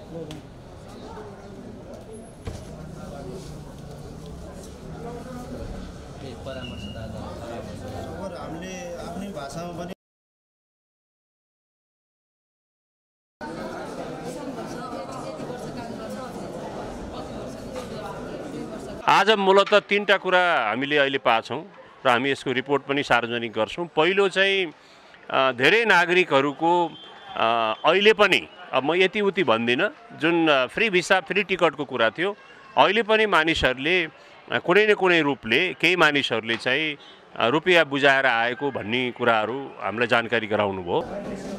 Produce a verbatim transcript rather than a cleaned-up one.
हामीले आफ्नै भाषामा पनि आज मूलत तीनटा कुरा हामीले अहिले पाछौँ र हामी यसको रिपोर्ट पनि सार्वजनिक गर्छौँ। पहिलो चाहिँ धेरै नागरिकहरूको अहिले पनि, अब म यति उति भन्दिनँ, जुन फ्री भिसा फ्री टिकटको कुरा थियो, अहिले पनि मानिसहरूले कुनै न कुनै रूपले केही मानिसहरूले चाहिँ रुपियाँ बुझाएर आएको भन्ने कुराहरू हामीलाई जानकारी गराउनु भयो।